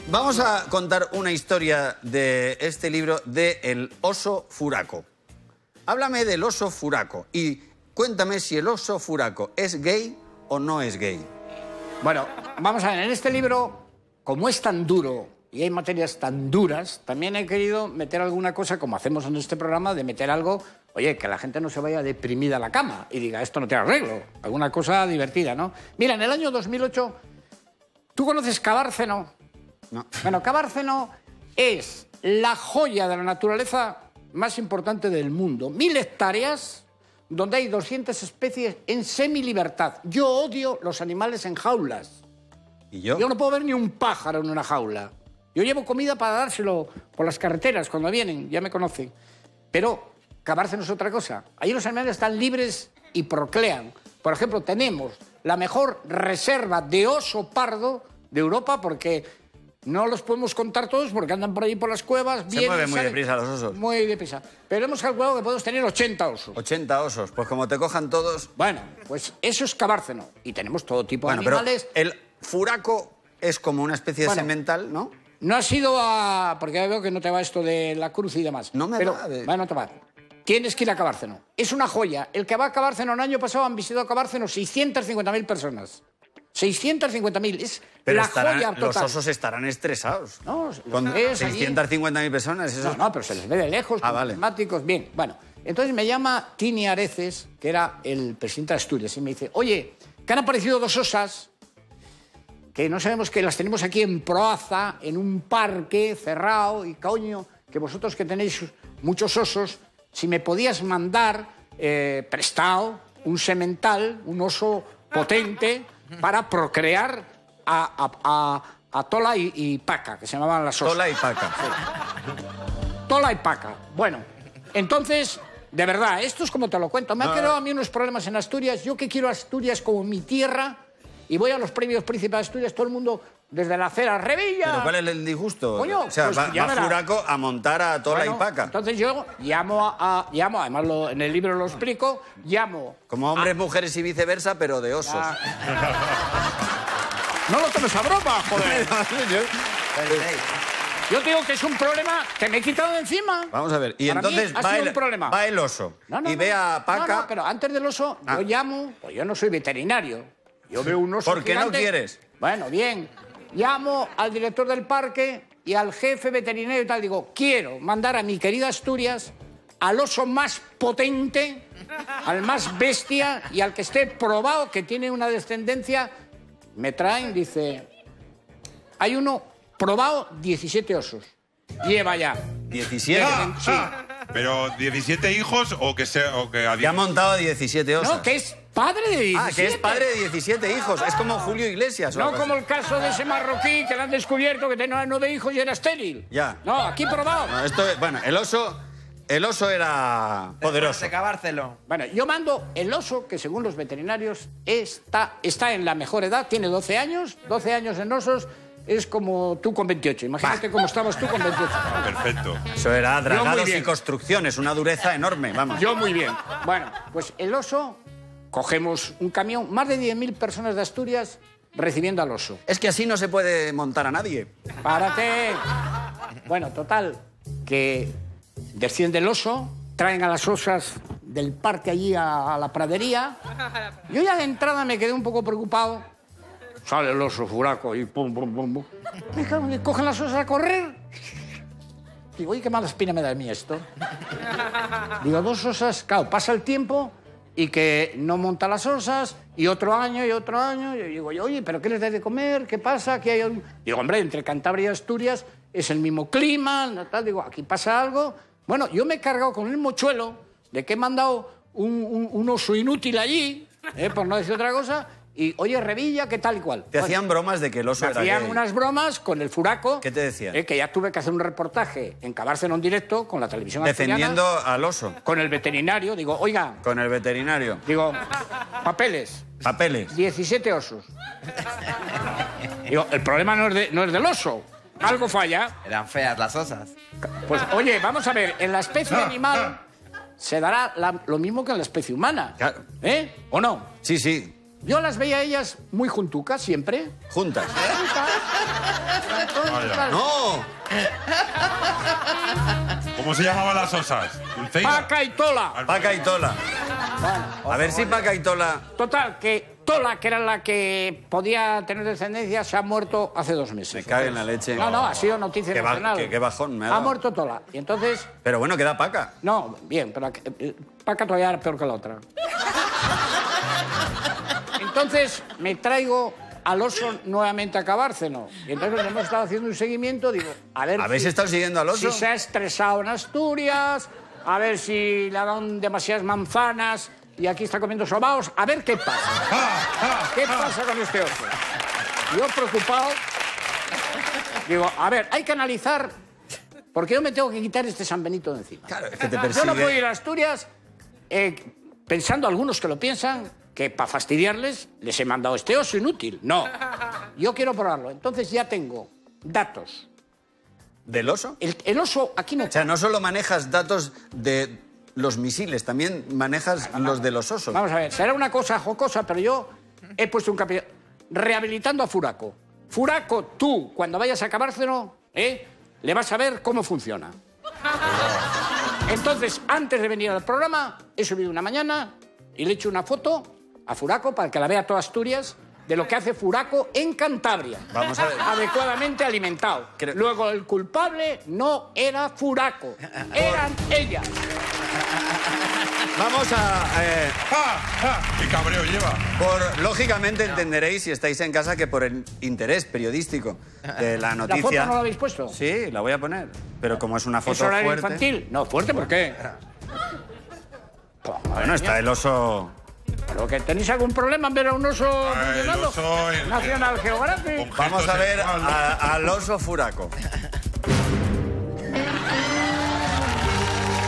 Vamos a contar una historia de este libro de El oso furaco. Háblame del oso furaco y cuéntame si el oso furaco es gay o no es gay. Bueno, vamos a ver, en este libro, como es tan duro y hay materias tan duras, también he querido meter alguna cosa, como hacemos en este programa, de meter algo, oye, que la gente no se vaya deprimida a la cama y diga, esto no tiene arreglo, alguna cosa divertida, ¿no? Mira, en el año 2008, ¿tú conoces Cabárceno? No. Bueno, Cabárceno es la joya de la naturaleza más importante del mundo. 1000 hectáreas, donde hay 200 especies en semilibertad. Yo odio los animales en jaulas. ¿Y yo? Yo no puedo ver ni un pájaro en una jaula. Yo llevo comida para dárselo por las carreteras cuando vienen, ya me conocen. Pero Cabárceno es otra cosa. Ahí los animales están libres y procrean. Por ejemplo, tenemos la mejor reserva de oso pardo de Europa porque no los podemos contar todos porque andan por ahí por las cuevas. Se mueven muy deprisa los osos. Muy deprisa. Pero hemos calculado que podemos tener 80 osos. 80 osos. Pues como te cojan todos... Bueno, pues eso es Cabárceno. Y tenemos todo tipo de animales. Pero el furaco es como una especie de semental, ¿no? No has ido a... Porque ya veo que no te va esto de la cruz y demás. No me va. Bueno, no te va. Tienes que ir a Cabárceno. Es una joya. El que va a Cabárceno el año pasado han visitado Cabárceno 650.000 personas. 650.000. Es pero la joya total. Los osos estarán estresados. No, con 650.000 personas. Eso... No, pero se les ve de lejos, vale. Bien, bueno. Entonces me llama Tini Areces, que era el presidente de Asturias, y me dice, oye, que han aparecido 2 osas que no sabemos, que las tenemos aquí en Proaza, en un parque cerrado, y coño, que vosotros que tenéis muchos osos, si me podías mandar prestado un semental, un oso potente, para procrear a Tola y Paca, que se llamaban las osas. Tola y Paca. Sí. Tola y Paca. Bueno, entonces, de verdad, esto es como te lo cuento. Me han quedado a mí unos problemas en Asturias. Yo que quiero Asturias como mi tierra, y voy a los premios Príncipe de Asturias, todo el mundo desde la acera, ¡Revilla! ¿Pero cuál es el disgusto? Coño, o sea, pues va Furaco a montar a Tola y Paca. Entonces yo llamo, además en el libro lo explico, llamo... Como hombres, mujeres y viceversa, pero de osos. No lo tomes a broma, joder. Yo te digo que es un problema que me he quitado de encima. Vamos a ver. Y para entonces va el oso. Y ve a Paca... No, pero antes del oso yo llamo... Pues yo no soy veterinario. Yo veo un oso ¿Por qué gigante. no quieres? Bueno, bien. Llamo al director del parque y al jefe veterinario y tal. Digo, quiero mandar a mi querida Asturias al oso más potente, al más bestia y al que esté probado que tiene una descendencia. Me traen, dice, hay uno probado, 17 osos. Lleva ya. 17. Sí. ¿Pero 17 hijos o que ha montado 17 osos? No, que es padre de 17. Ah, que es padre de 17 hijos. Es como Julio Iglesias. No como el caso de ese marroquí que le han descubierto que tenía 9 hijos y era estéril. Ya. No, aquí probado. No, bueno, el oso era poderoso. De Cabárcelo. Bueno, yo mando el oso que según los veterinarios está en la mejor edad, tiene 12 años. 12 años en osos es como tú con 28. Imagínate cómo estabas tú con 28. Perfecto. Eso era dragados y construcciones, una dureza enorme, vamos. Yo muy bien. Bueno, pues el oso, cogemos un camión, más de 10.000 personas de Asturias recibiendo al oso. Es que así no se puede montar a nadie. ¡Párate! Bueno, total, que desciende el oso, traen a las osas del parque allí a la pradería. Yo ya de entrada me quedé un poco preocupado. Sale el oso furaco y pum, pum, pum, pum. Me cogen las osas a correr. Digo, oye, qué mala espina me da a mí esto. Digo, 2 osas, claro, pasa el tiempo y que no monta las osas, y otro año, y otro año. Y digo, oye, ¿pero qué les da de comer? ¿Qué pasa? Aquí hay un... Digo, hombre, entre Cantabria y Asturias es el mismo clima, tal. Digo, aquí pasa algo. Bueno, yo me he cargado con el mochuelo de que he mandado un oso inútil allí, por no decir otra cosa. Y, oye, Revilla, ¿qué tal y cual? Te hacían bromas de que el oso era gay. Hacían unas bromas con el furaco. ¿Qué te decían? Que ya tuve que hacer un reportaje en Cabárceno en directo con la televisión defendiendo al oso. Con el veterinario. Digo, oiga... Con el veterinario. Digo, papeles. Papeles. 17 osos. Digo, el problema no es del oso. Algo falla. Eran feas las osas. Pues, oye, vamos a ver, en la especie animal se dará lo mismo que en la especie humana. Claro. ¿O no? Sí, sí. Yo las veía a ellas muy juntucas siempre. Juntas. Entonces, claro, ¡No! ¿Cómo se llamaban las osas? Dulceida. Paca y Tola. Paca y Tola. A ver si Paca y Tola... Total, que Tola, que era la que podía tener descendencia, se ha muerto hace 2 meses. Me cae en la leche. No, ha sido noticia Qué nacional. qué bajón me ha Ha dado. muerto Tola. Y entonces... Pero bueno, queda Paca. No, bien, pero Paca todavía era peor que la otra. Entonces me traigo al oso nuevamente a Cabárceno. Y entonces hemos estado haciendo un seguimiento, digo, a ver... ¿Habéis estado siguiendo al oso? Si se ha estresado en Asturias, a ver si le dan demasiadas manzanas y aquí está comiendo sobaos, a ver qué pasa. ¿Qué pasa con este oso? Yo preocupado, digo, a ver, hay que analizar, porque yo me tengo que quitar este San Benito de encima. Claro, es que te Yo persigue. no puedo ir a Asturias pensando, algunos que lo piensan, que para fastidiarles les he mandado este oso inútil. No, yo quiero probarlo. Entonces ya tengo datos. ¿Del oso? El oso aquí no... O sea, no solo manejas datos de los misiles, también manejas los de los osos. Vamos a ver, será una cosa jocosa, pero yo he puesto un capítulo... Rehabilitando a Furaco. Furaco, tú, cuando vayas a Cabárceno, le vas a ver cómo funciona. Entonces, antes de venir al programa, he subido una mañana y le he hecho una foto a Furaco para que la vea toda Asturias de lo que hace Furaco en Cantabria. Vamos a ver. Adecuadamente alimentado. Luego, el culpable no era Furaco, eran ellas. Vamos a... ¡Qué cabreo lleva! lógicamente entenderéis, si estáis en casa, que por el interés periodístico de la ¿La noticia... foto no la habéis puesto? Sí, la voy a poner. Pero como es una ¿Es foto horario fuerte... infantil? No, fuerte, ¿por qué? Bueno, está el oso... ¿Pero que tenéis algún problema en ver a un oso funcionando? oso, National Geographic. Vamos a ver sexual. al oso Furaco.